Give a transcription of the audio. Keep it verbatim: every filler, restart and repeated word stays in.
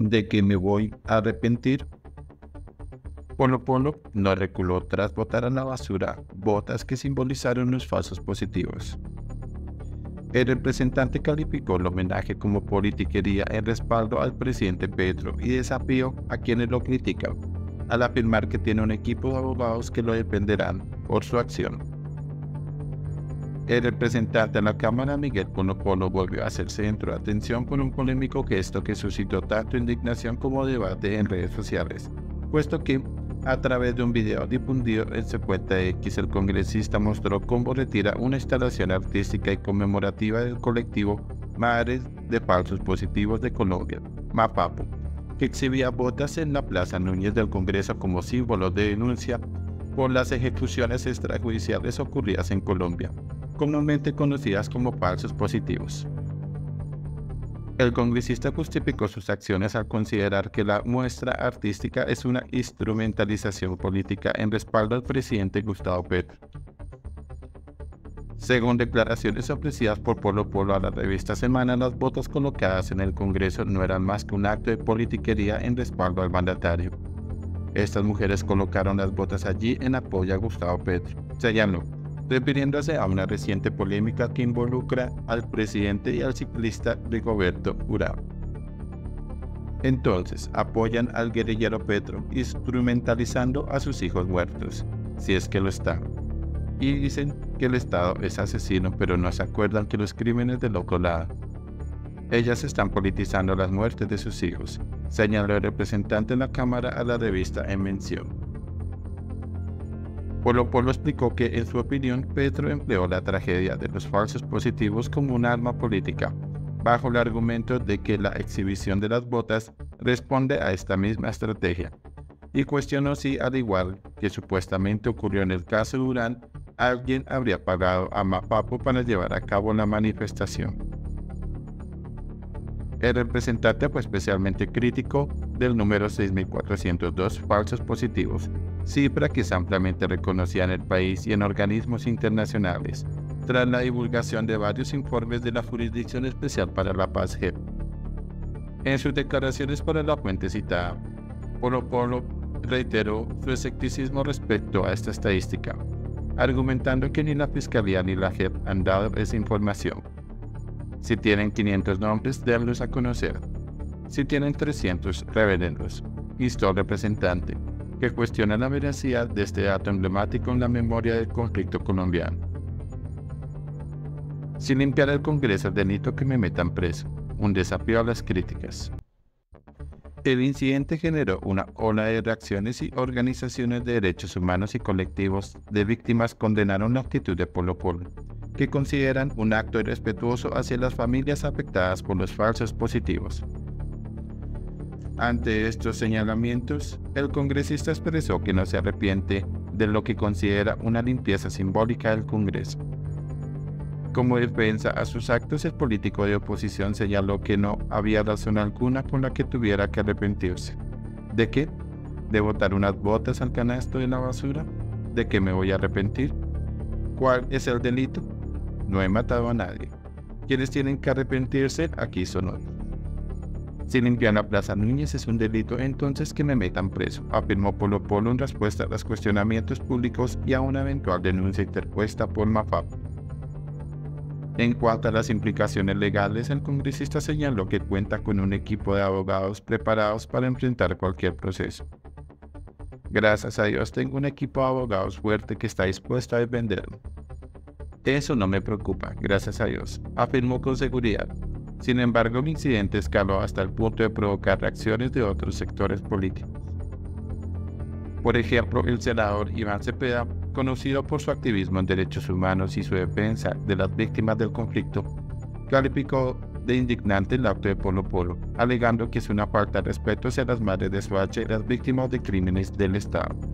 ¿De que me voy a arrepentir? Polo Polo no reculó tras botar a la basura botas que simbolizaron los falsos positivos. El representante calificó el homenaje como politiquería en respaldo al presidente Petro y desafió a quienes lo critican, al afirmar que tiene un equipo de abogados que lo defenderán por su acción. El representante de la Cámara, Miguel Polo Polo, volvió a ser centro de atención por un polémico gesto que suscitó tanto indignación como debate en redes sociales, puesto que, a través de un video difundido en su cuenta de X, el congresista mostró cómo retira una instalación artística y conmemorativa del colectivo Madres de Falsos Positivos de Colombia, MAPAPO, que exhibía botas en la Plaza Núñez del Congreso como símbolo de denuncia por las ejecuciones extrajudiciales ocurridas en Colombia, comúnmente conocidas como falsos positivos. El congresista justificó sus acciones al considerar que la muestra artística es una instrumentalización política en respaldo al presidente Gustavo Petro. Según declaraciones ofrecidas por Polo Polo a la revista Semana, las botas colocadas en el Congreso no eran más que un acto de politiquería en respaldo al mandatario. Estas mujeres colocaron las botas allí en apoyo a Gustavo Petro, señaló, refiriéndose a una reciente polémica que involucra al presidente y al ciclista Rigoberto Urán. Entonces, apoyan al guerrillero Petro, instrumentalizando a sus hijos muertos, si es que lo están. Y dicen que el Estado es asesino, pero no se acuerdan que los crímenes del otro lado. Ellas están politizando las muertes de sus hijos, señaló el representante en la Cámara a la revista En Mención. Polo Polo explicó que, en su opinión, Petro empleó la tragedia de los falsos positivos como un arma política, bajo el argumento de que la exhibición de las botas responde a esta misma estrategia, y cuestionó si, al igual que supuestamente ocurrió en el caso de Urán, alguien habría pagado a MAPAPO para llevar a cabo la manifestación. El representante fue especialmente crítico del número seis mil cuatrocientos dos falsos positivos, cifra que es ampliamente reconocida en el país y en organismos internacionales, tras la divulgación de varios informes de la Jurisdicción Especial para la Paz G E P. En sus declaraciones para la fuente citada, Polo Polo reiteró su escepticismo respecto a esta estadística, argumentando que ni la Fiscalía ni la J E P han dado esa información. Si tienen quinientos nombres, denlos a conocer. Si tienen trescientos, revélenlos, instó el representante, que cuestiona la veracidad de este dato emblemático en la memoria del conflicto colombiano. Sin limpiar el Congreso el delito que me metan preso, un desafío a las críticas. El incidente generó una ola de reacciones y organizaciones de derechos humanos y colectivos de víctimas condenaron la actitud de Polo Polo, que consideran un acto irrespetuoso hacia las familias afectadas por los falsos positivos. Ante estos señalamientos, el congresista expresó que no se arrepiente de lo que considera una limpieza simbólica del Congreso. Como defensa a sus actos, el político de oposición señaló que no había razón alguna por la que tuviera que arrepentirse. ¿De qué? ¿De botar unas botas al canasto de la basura? ¿De qué me voy a arrepentir? ¿Cuál es el delito? No he matado a nadie. Quienes tienen que arrepentirse aquí son otros. Si limpiar la Plaza Núñez es un delito, entonces que me metan preso, afirmó Polo Polo en respuesta a los cuestionamientos públicos y a una eventual denuncia interpuesta por MAPAPO. En cuanto a las implicaciones legales, el congresista señaló que cuenta con un equipo de abogados preparados para enfrentar cualquier proceso. Gracias a Dios tengo un equipo de abogados fuerte que está dispuesto a defenderme. Eso no me preocupa, gracias a Dios, afirmó con seguridad. Sin embargo, el incidente escaló hasta el punto de provocar reacciones de otros sectores políticos. Por ejemplo, el senador Iván Cepeda, conocido por su activismo en derechos humanos y su defensa de las víctimas del conflicto, calificó de indignante el acto de Polo Polo, alegando que es una falta de respeto hacia las madres de Soacha y las víctimas de crímenes del Estado.